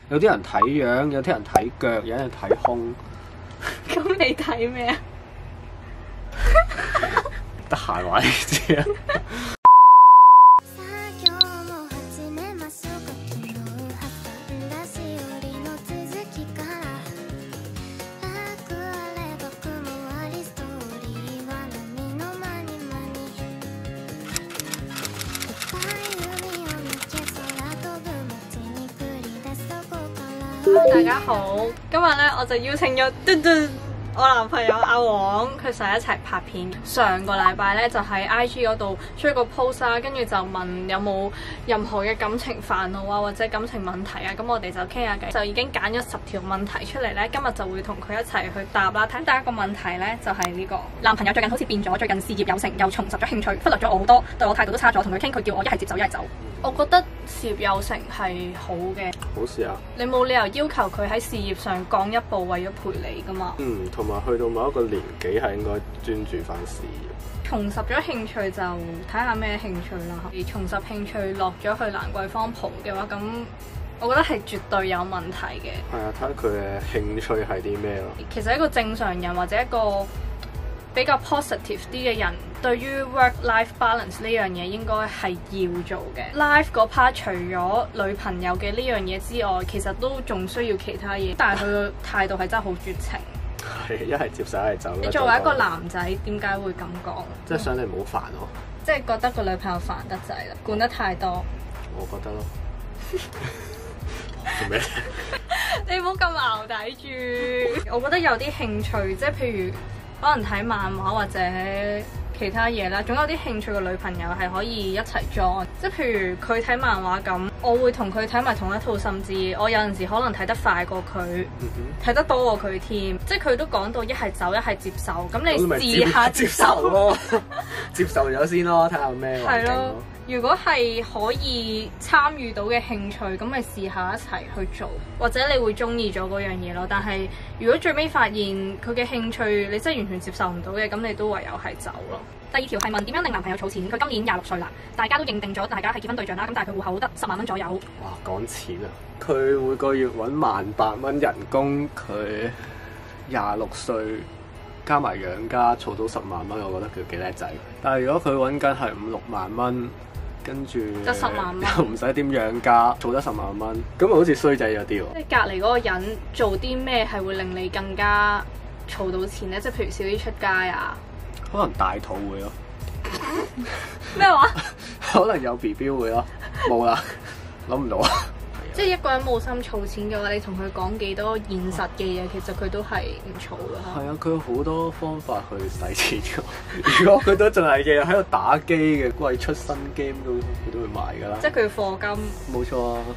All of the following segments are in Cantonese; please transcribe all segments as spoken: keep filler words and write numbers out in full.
有啲人睇樣，有啲人睇腳，有啲人睇胸。 咁你睇咩啊？ 得閒話你知啊。 大家好，今日咧我就邀請咗嘟嘟我男朋友阿黃，佢上一齊拍片。上個禮拜咧就喺 I G 嗰度出一個 post 啦，跟住就問有冇任何嘅感情煩惱啊，或者感情問題啊，咁我哋就傾下偈，就已經揀咗十條問題出嚟咧，今日就會同佢一齊去答啦。睇第一個問題咧就係呢個男朋友最近好似變咗，最近事業有成，又重拾咗興趣，忽略咗我好多，對我態度都差咗，同佢傾佢叫我一係接受一係走。我覺得事業有成係好嘅， 好事啊！ 你冇理由要求佢喺事業上降一步，為咗陪你噶嘛。 嗯，同埋去到某一個年紀係應該專注翻事業。 重拾咗興趣就睇下咩興趣啦。而重拾興趣落咗去蘭桂坊蒲嘅話，咁我覺得係絕對有問題嘅。 係啊，睇下佢嘅興趣係啲咩咯。 其實一個正常人或者一個比較 positive 啲嘅人，對於 work-life balance 呢樣嘢應該係要做嘅。life 嗰 part 除咗女朋友嘅呢樣嘢之外，其實都仲需要其他嘢。但係佢嘅態度係真係好絕情。 係一係接受一係走。 你作為一個男仔，點解會咁講？ 即係想你唔好煩我。 即係覺得個女朋友煩得滯啦，管得太多。 我覺得咯。做咩？ 你唔好咁淆底住。我覺得有啲興趣，即係譬如可能睇漫畫或者其他嘢啦，總有啲興趣嘅女朋友係可以一齊 join。即係譬如佢睇漫畫咁，我會同佢睇埋同一套，甚至我有陣時可能睇得快過佢，睇、嗯、得多過佢添。即係佢都講到一係走一係接受，咁你試下接受咯， 接受咗先咯，睇下咩環境咯。 如果係可以參與到嘅興趣，咁咪試下一齊去做，或者你會中意咗嗰樣嘢咯。但係如果最尾發現佢嘅興趣你真係完全接受唔到嘅，咁你都唯有係走咯。第二條係問點樣令男朋友儲錢？佢今年廿六歲啦，大家都認定咗大家係結婚對象啦。咁但係佢戶口得十萬蚊左右。 哇，講錢啊！佢每個月揾萬八蚊人工，佢廿六歲加埋養家，儲到十萬蚊，我覺得佢幾叻仔。但係如果佢揾緊係五六萬蚊，跟住得十萬蚊， 又唔使點養家，儲得十萬蚊，咁咪好似衰仔咗啲喎。 即係隔離嗰個人做啲咩係會令你更加儲到錢咧？即係譬如少啲出街啊， 可能大肚會咯。 咩話？ 可能有 B B 會咯，冇啦，諗唔到啊。 即係一個人冇心儲錢嘅話，你同佢講幾多現實嘅嘢，其實佢都係唔儲㗎。係啊，佢有好多方法去使錢㗎。如果佢都淨係日日喺度打機嘅，貴出新 game 都佢都會買㗎啦。 即係佢課金。冇錯啊。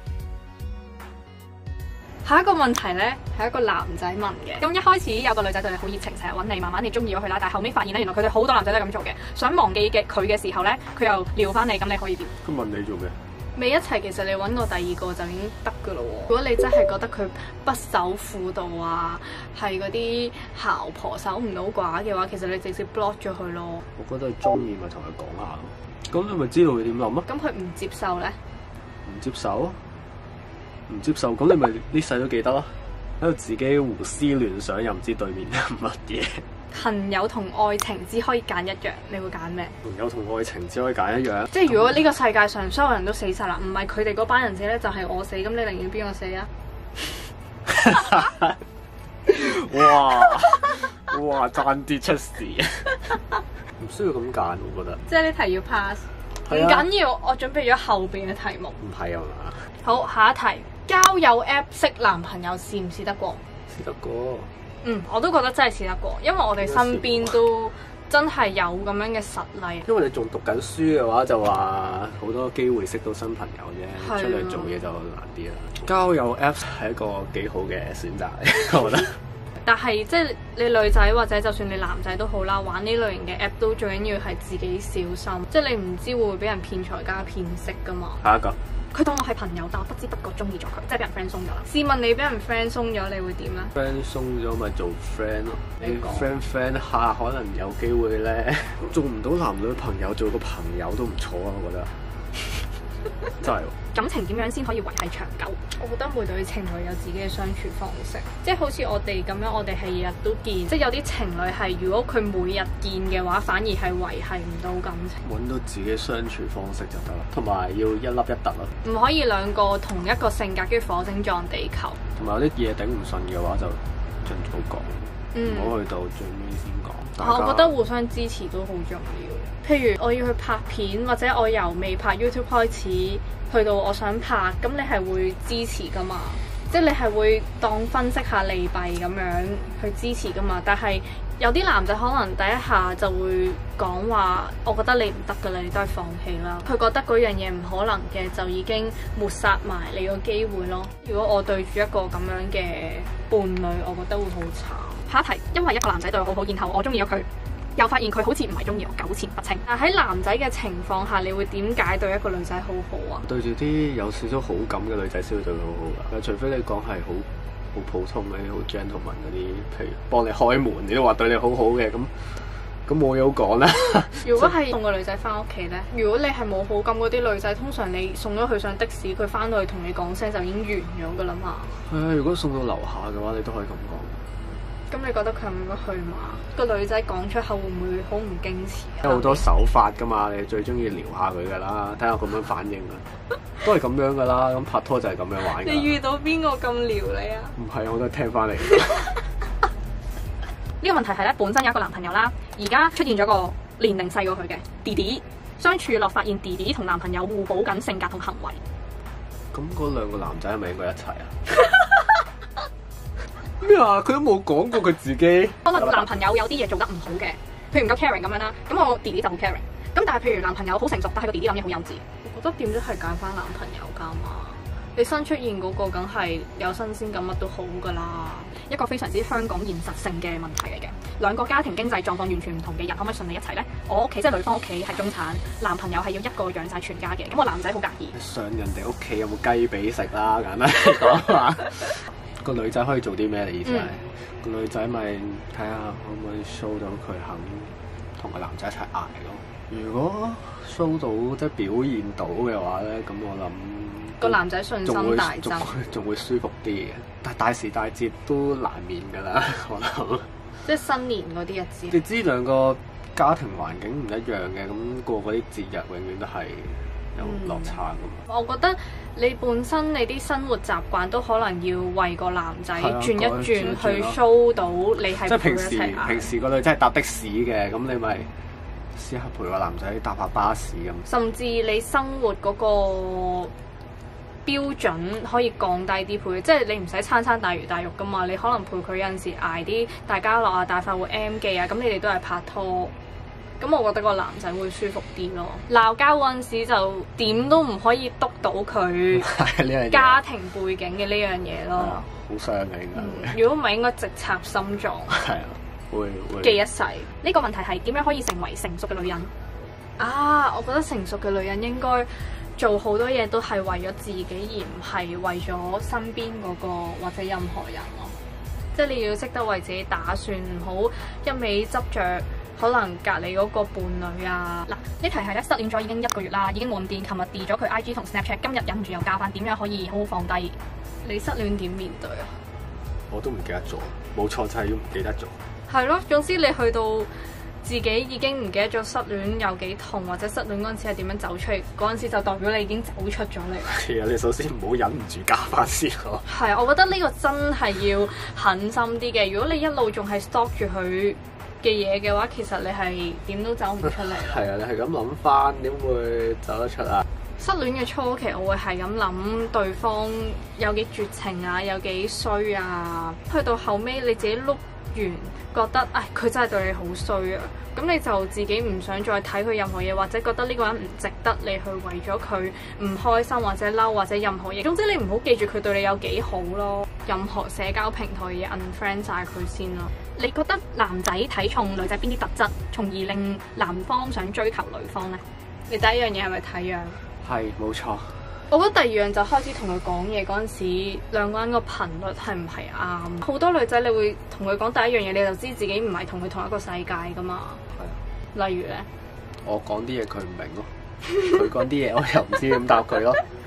下一個問題咧係一個男仔問嘅。咁一開始有個女仔對你好熱情，成日揾你，慢慢你中意咗佢啦。但係後尾發現咧，原來佢哋好多男仔都係咁做嘅。想忘記嘅佢嘅時候咧，佢又撩翻你，咁你可以點？ 佢問你做咩？ 未一齊，其實你揾個第二個就已經得㗎咯喎。如果你真係覺得佢不守婦道啊，係嗰啲姣婆守唔到寡嘅話，其實你直接 block 咗佢咯。 我覺得佢中意咪同佢講下咯。咁你咪知道佢點諗啊？ 咁佢唔接受咧？ 唔接受？唔接受？咁你咪呢世都記得咯。喺度自己胡思亂想，又唔知對面係乜嘢。 朋友同愛情只可以揀一樣，你會揀咩？ 朋友同愛情只可以揀一樣。 即係如果呢個世界上所有人都死晒啦，唔係佢哋嗰班人死咧，就係、是、我死。咁你寧願邊個死啊？ 哇哇，爭啲出事啊！唔需要咁揀，我覺得。 即係呢題要 pass，唔緊要，我準備咗後邊嘅題目。 唔係啊嘛。好， 下一題，交友 app 識男朋友試唔試得過？ 試得過。 嗯，我都覺得真係試得過，因為我哋身邊都真係有咁樣嘅實例。 因為你仲讀緊書嘅話，就話好多機會識到新朋友啫。出嚟做嘢就難啲啦。交友 Apps 係一個幾好嘅選擇嚟，我覺得。但係即係你女仔或者就算你男仔都好啦，玩呢類型嘅 app 都最緊要係自己小心，即係你唔知會唔會俾人騙財加騙色噶嘛。下一個。佢當我係朋友，但我不知不覺中意咗佢，即係俾人 friend 鬆咗啦。試問你俾人 friend 鬆咗，你會點咧 ？friend 鬆咗咪做 friend 咯。你 friend friend 下可能有機會咧，做唔到男女朋友，做個朋友都唔錯啊！我覺得真係。 感情點樣先可以維係長久？ 我覺得每對情侶有自己嘅相處方式，即係好似我哋咁樣，我哋係日日都見，即係有啲情侶係如果佢每日見嘅話，反而係維係唔到感情。 揾到自己相處方式就得啦，同埋要一粒一突咯。 唔可以兩個同一個性格跟住火星撞地球。 同埋有啲嘢頂唔順嘅話就盡早講，唔好、嗯、去到最尾先講。 我覺得互相支持都好重要。譬如我要去拍片，或者我由未拍 YouTube 開始，去到我想拍，咁你係會支持噶嘛？即係你係會當分析下利弊咁樣去支持噶嘛？但係有啲男仔可能第一下就會講話，我覺得你唔得噶啦，你都係放棄啦。佢覺得嗰樣嘢唔可能嘅，就已經抹殺埋你個機會咯。如果我對住一個咁樣嘅伴侶，我覺得會好慘。 下一題，因為一個男仔對我好好，然後我中意咗佢，又發現佢好似唔係中意我，糾纏不清。 但喺男仔嘅情況下，你會點解對一個女仔好好啊？ 對住啲有少少好感嘅女仔先會對佢好好噶，除非你講係好好普通嗰啲好 gentleman 嗰啲，譬如幫你開門，你都話對你好好嘅，咁咁冇嘢好講啦。 如果係送個女仔翻屋企咧，如果你係冇好感嗰啲女仔，通常你送咗佢上的士，佢翻到去同你講聲就已經完咗噶啦嘛。 係啊，如果送到樓下嘅話，你都可以咁講。 咁你覺得佢應該去嘛？個女仔講出口會唔會好唔矜持啊？ 有好多手法噶嘛，你最中意撩下佢噶啦，睇下咁樣反應啊，都係咁樣噶啦。咁拍拖就係咁樣玩。 你遇到邊個咁撩你啊？ 唔係，我都係聽翻嚟。 呢個問題係咧，本身有一個男朋友啦，而家出現咗個年齡細過佢嘅弟弟，相處落發現弟弟同男朋友互補緊性格同行為。 咁嗰兩個男仔係咪應該一齊啊？咩啊？佢都冇講過佢自己。 可能男朋友有啲嘢做得唔好嘅，譬如唔夠 caring 咁樣啦。咁我弟弟就好 caring。咁但係譬如男朋友好成熟，但係個弟弟諗嘢好幼稚。 我覺得點都係揀翻男朋友㗎嘛。你新出現嗰個梗係有新鮮感，乜都好㗎啦。 一個非常之香港現實性嘅問題嚟嘅。兩個家庭經濟狀況完全唔同嘅人，可唔可以順利一齊呢？我屋企即係女方屋企係中產，男朋友係要一個養晒全家嘅。咁個男仔好介意。 上人哋屋企有冇雞髀食啦？簡單嚟講話。個女仔可以做啲咩？你意思係個、嗯、女仔咪睇下可唔可以 show 到佢肯同個男仔一齊捱咯。如果 show 到即係表現到嘅話咧，咁我諗個男仔信心大增， 仲會，會舒服啲嘅。但大時大節都難免㗎啦，我諗。 即係新年嗰啲日子。 你知兩個家庭環境唔一樣嘅，咁過嗰啲節日永遠都係有落差㗎嘛、 嗯。我覺得你本身你啲生活習慣都可能要為個男仔轉一轉去 show 到你係。 即係平時平時個女仔係搭的士嘅，咁你咪試下陪個男仔搭下巴士咁。 甚至你生活嗰個標準可以降低啲陪，即係你唔使餐餐大魚大肉噶嘛。你可能陪佢有陣時捱啲大家樂啊、大快活 M 記啊，咁你哋都係拍拖。咁我覺得個男仔會舒服啲咯。鬧交嗰陣時就點都唔可以督到佢家庭背景嘅呢樣嘢咯。 好傷嘅應該會。 如果唔係應該直插心臟。 係啊，會會記一世。 呢個問題係點樣可以成為成熟嘅女人？ 啊，我覺得成熟嘅女人應該做好多嘢都係為咗自己，而唔係為咗身邊嗰個或者任何人咯。即係你要識得為自己打算，唔好一味執着。可能隔離嗰個伴侶啊， 嗱呢題係咧，失戀咗已經一個月啦，已經冇咁癲。琴日 delete 咗佢 I G 同 Snapchat， 今日忍唔住又加翻，點樣可以好好放低？ 你失戀點面對啊？ 我都唔記得咗，冇錯就係要唔記得咗。 係咯，總之你去到自己已經唔記得咗失戀有幾痛，或者失戀嗰陣時係點樣走出嚟，嗰陣時就代表你已經走出咗嚟啦。 其實你首先唔好忍唔住加翻先咯。 係啊，我覺得呢個真係要狠心啲嘅。如果你一路仲係 stalk 住佢嘅嘢嘅話，其實你係點都走唔出嚟。 係啊，你係咁諗翻，點會走得出啊？ 失戀嘅初期，我會係咁諗對方有幾絕情啊，有幾衰啊。去到後尾你自己碌完，覺得唉，佢真係對你好衰啊。咁你就自己唔想再睇佢任何嘢，或者覺得呢個人唔值得你去為咗佢唔開心或者嬲或者任何嘢。總之你唔好記住佢對你有幾好咯。任何社交平台嘢 unfriend 晒佢先咯。 你覺得男仔睇重女仔邊啲特質，從而令男方想追求女方呢？ 你第一樣嘢係咪睇樣？ 係，冇錯。 我覺得第二樣就開始同佢講嘢嗰陣時，兩個人個頻率係唔係啱？好多女仔你會同佢講第一樣嘢，你就知自己唔係同佢同一個世界噶嘛。係啊。例如咧， 我講啲嘢佢唔明咯，佢講啲嘢我又唔知點答佢咯。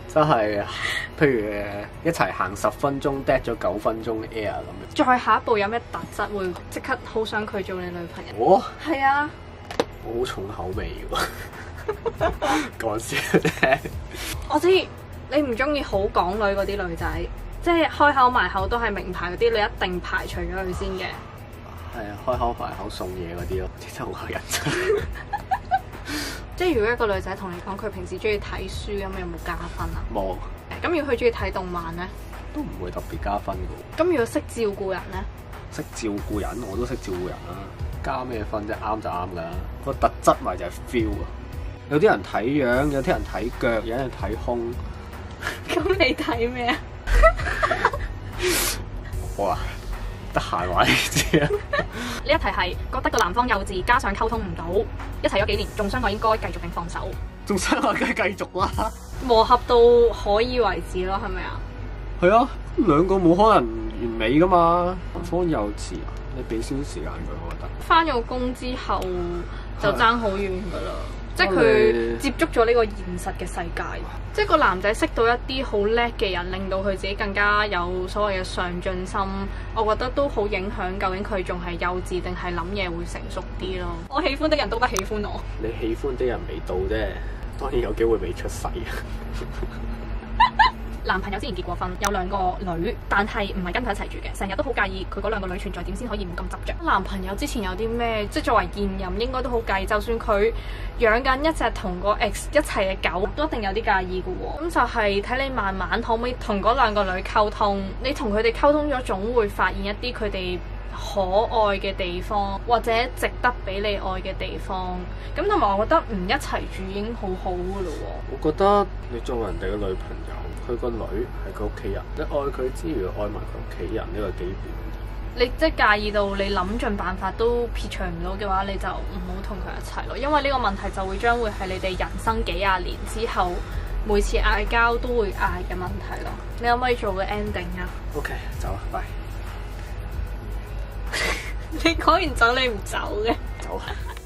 真係，譬如誒一齊行十分鐘 dead 咗九分鐘 air 咁樣。 再下一步有咩特質會即刻好想佢做你女朋友？ 我係啊， 我好重口味喎，講笑啫。 我知你唔中意好港女嗰啲女仔，即係開口埋口都係名牌嗰啲，你一定排除咗佢先嘅。 係啊，開口埋口送嘢嗰啲咯，真係好乞人憎。 即係如果一個女仔同你講佢平時中意睇書咁，有冇加分啊？ 冇。 咁如果佢中意睇動漫咧？ 都唔會特別加分嘅。 咁如果識照顧人咧？ 識照顧人，我都識照顧人啦。加咩分啫？啱就啱㗎。個特質咪就係 feel 啊。有啲人睇樣，有啲人睇腳，有啲人睇胸。 咁你睇咩啊？ 我啊，得閒話你知啊。 呢一題係覺得個男方幼稚，加上溝通唔到，一齊咗幾年，仲相愛應該繼續定放手？ 仲相愛梗係繼續啦。 磨合到可以為止咯，係咪啊？ 係啊，兩個冇可能完美噶嘛。男方幼稚啊，你俾少少時間佢，我覺得。 返咗工之後就爭好遠噶啦，即係佢接觸咗呢個現實嘅世界。即係個男仔識到一啲好叻嘅人，令到佢自己更加有所謂嘅上進心，我覺得都好影響究竟佢仲係幼稚定係諗嘢會成熟啲咯。 我喜歡的人都不喜歡我。 你喜歡的人未到啫，當然有機會未出世。 男朋友之前結過婚，有兩個女，但係唔係跟佢一齊住嘅，成日都好介意佢嗰兩個女存在點先可以唔咁執着。 男朋友之前有啲咩，即係作為現任應該都好介意，就算佢養緊一隻同個 ex 一齊嘅狗，都一定有啲介意嘅喎。咁就係睇你慢慢可唔可以同嗰兩個女溝通，你同佢哋溝通咗，總會發現一啲佢哋可愛嘅地方，或者值得俾你愛嘅地方。咁同埋我覺得唔一齊住已經好好嘅咯喎。 我覺得你作為人哋嘅女朋友，佢個女係佢屋企人，你愛佢之餘愛埋佢屋企人，呢個基本。 你即係介意到你諗盡辦法都撇除唔到嘅話，你就唔好同佢一齊咯。因為呢個問題就會將會係你哋人生幾廿年之後每次嗌交都會嗌嘅問題咯。你可唔可以做個 ending 啊 ？OK， 走啊，拜。 你講完走你唔走嘅？ 走啊。